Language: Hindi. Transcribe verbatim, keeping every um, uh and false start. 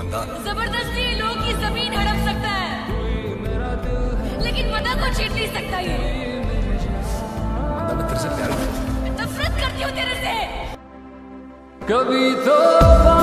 ईमानदार। जबरदस्ती लोग की जमीन हड़प सकता है, लेकिन मदा को छीन नहीं सकता। ये मदा मैं तेरे से प्यार करता हूं। नफरत करती हूँ तेरे से। कभी तो